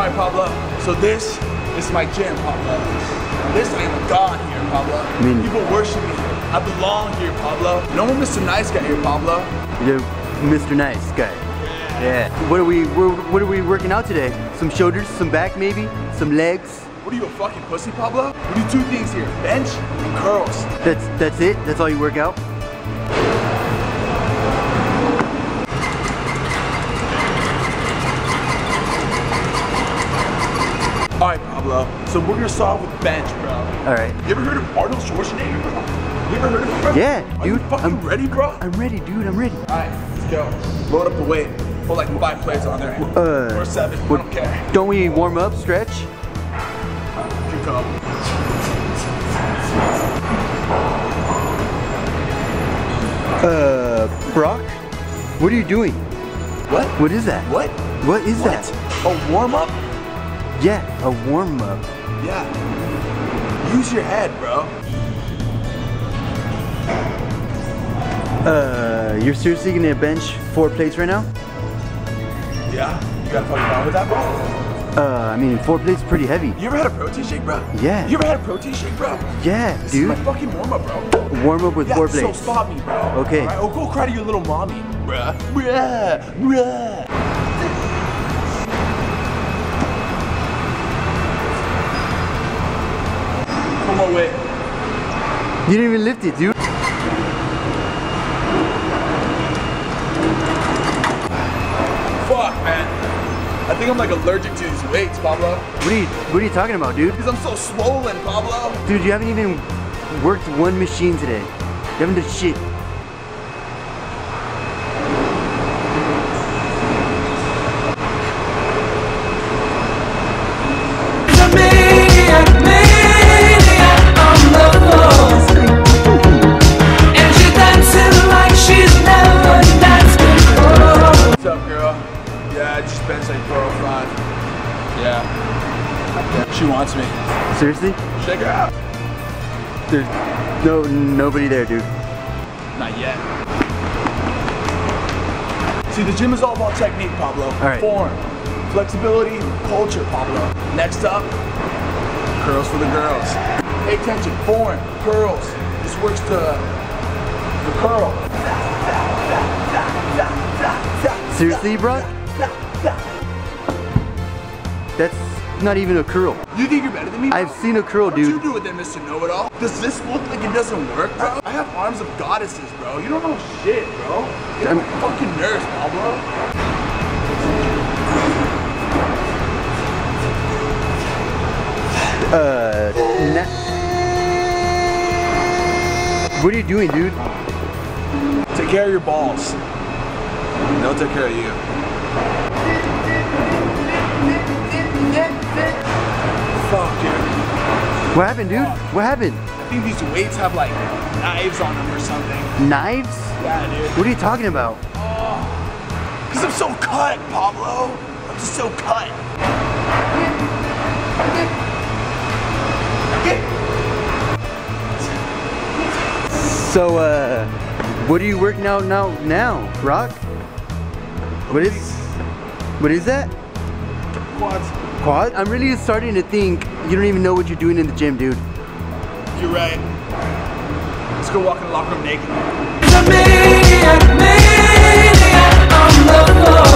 Alright, Pablo, so this is my gym, Pablo. This I am a god here, Pablo. People worship me. I belong here, Pablo. No one Mr. Nice Guy here, Pablo. You're Mr. Nice Guy. Yeah. What are we working out today? Some shoulders, some back maybe, some legs. What are you, a fucking pussy, Pablo? We do two things here, bench and curls. That's it? That's all you work out? Alright, Pablo, so we're gonna start with bench, bro. Alright. You ever heard of Arnold Schwarzenegger, bro? You ever heard of him, bro? Yeah, dude. Are you fucking ready, bro? I'm ready, dude. I'm ready. Alright, let's go. Load up the weight. Put like 5 plates on there. Or 7, I don't care. Don't we warm up, stretch? You go. Brock? What are you doing? What? What is that? What? What is that? A warm-up? Yeah, a warm-up. Yeah. Use your head, bro. You're seriously gonna bench 4 plates right now? Yeah. You got a fucking problem with that, bro? I mean, 4 plates is pretty heavy. You ever had a protein shake, bro? Yeah. You ever had a protein shake, bro? Yeah, This dude. is my fucking warm-up, bro. Warm up with 4 plates. So stop me, bro. Okay. All right, oh, go cry to your little mommy, bruh. Bruh. Bruh. One more weight. You didn't even lift it, dude. Fuck, man. I think I'm like allergic to these weights, Pablo. What are you talking about, dude? Because I'm so swollen, Pablo. Dude, you haven't even worked one machine today. You haven't done shit. What's up, girl? Yeah, I just benched like 405. Yeah. She wants me. Seriously? Shake her out. There's nobody there, dude. Not yet. See, the gym is all about technique, Pablo. All right. Form, flexibility, culture, Pablo. Next up, curls for the girls. Pay attention, form, curls. This works to the curl. Seriously, bro? That's not even a curl. You think you're better than me, bro? I've seen a curl, What you dude. do it then, Mr. Know-It-All? Does this look like it doesn't work, bro? I have arms of goddesses, bro. You don't know shit, bro. You're a fucking nurse, Pablo. What are you doing, dude? Take care of your balls. They'll take care of you. Fuck, dude. What happened, dude? What happened? I think these weights have like knives on them or something. Knives? Yeah, dude. What are you talking about? Cause I'm so cut, Pablo. I'm just so cut. So, what are you working out now, Rock? What is that? Quads. Quad? I'm really starting to think you don't even know what you're doing in the gym, dude. You're right. Let's go walk in the locker room naked.